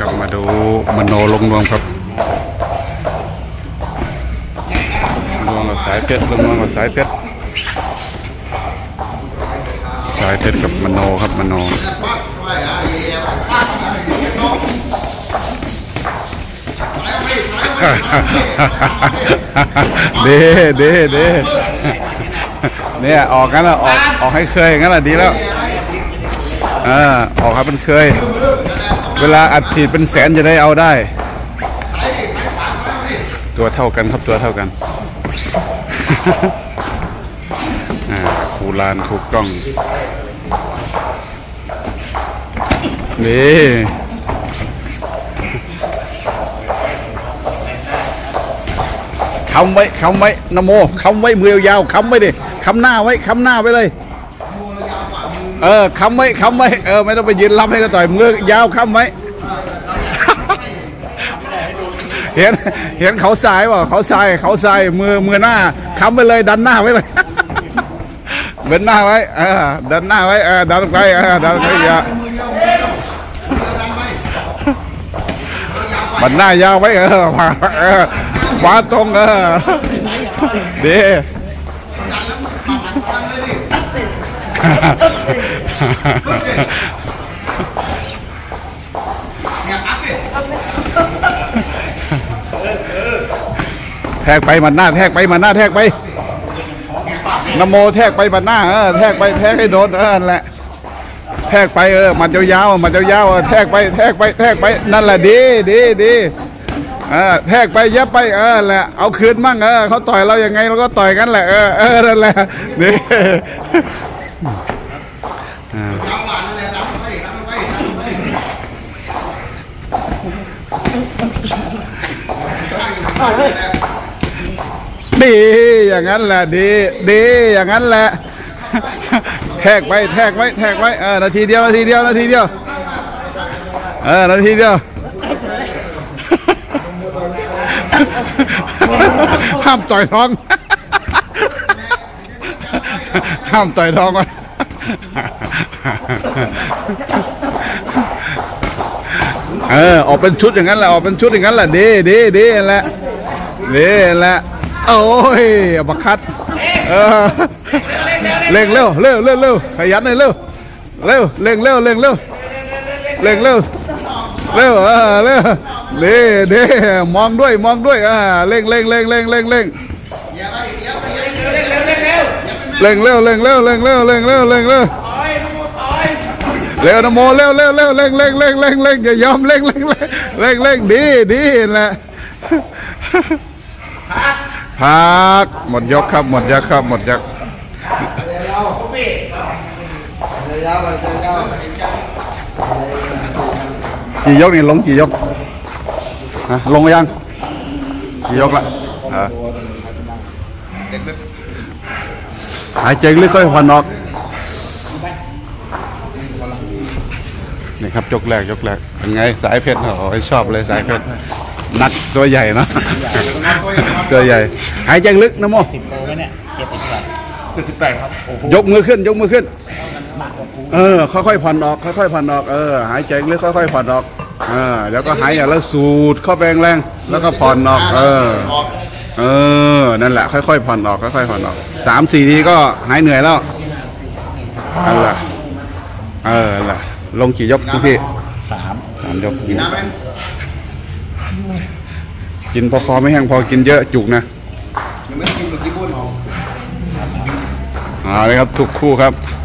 กลับมาดูมโนลงนวมครับลงนวมกับสายเพชรลงนวมกับสายเพชรสายเพชรกับมโนครับมโนเด้เนี่ยออกงั้นละออกให้เคยงั้นละดีแล้วออกครับเป็นเคยเวลาอัดฉีดเป็นแสนจะได้เอาได้ตัวเท่ากันครับตัวเท่ากันคูลานถูกกล้องนี่คำไว้นโมคำไว้มือยาวคำไว้ดิคำหน้าไว้ไปเลยคำไว้ไม่ต้องไปยืนรับให้ก็ต่อยมือยาวคำไว้เห็นเขาทรายป่ะเขาทรายมือหน้าคำไปเลยดันหน้าไว้เลยเดินหน้าไว้ดันหน้าไว้ดันไปอย่าบันหน้ายาวไว้ขวาตรงดีแทกไปมันหน้าแทกไปนโมแทกไปมันหน้าแทกให้โดนนั่นแหละแทกไปมันยาวแทกไปนั่นแหละดีแทกไปยับไปแหละเอาคืนมั่งเขาต่อยเราอย่างไงเราก็ต่อยกันแหละนั่นแหละนี่ดีอย่างนั้นแหละดีอย่างนั้นแหละแทกไว้นาทีเดียวห้ามต่อยท้องไว้ออกเป็นชุดอย่างนั้นแหละดีแหละโอ้ยบักคัดเร่งเร็วขยันเลยเร็วเร่งเร็วดีมองด้วยเร่งเร็วนโมเร็วอย่ายอมเร่งดีแหละพักหมดยกครับหมดยกกี่ยกนี่ลงกี่ยกลงยังกี่ยกละหายใจลึกค่อยผ่อนออกนี่ครับยกแรกเป็นไงสายเพชรโอ้ยชอบเลยสายเพชรนักตัวใหญ่เนาะตัวใหญ่หายใจลึกนะโม10 โลเนี่ย78ครับยกมือขึ้นค่อยๆผ่อนออกหายใจลึกค่อยๆผ่อนออกแล้วก็หายแล้วสูดเข้าไปแรงแล้วก็ผ่อนออกนั่นแหละค่อยๆผ่อนออก3-4 ทีก็หายเหนื่อยแล้วนั่นแหละลงกี่ยกพี่3 ยกกินพอคอไม่แห้งพอกินเยอะจุกนะเลยครับทุกคู่ครับ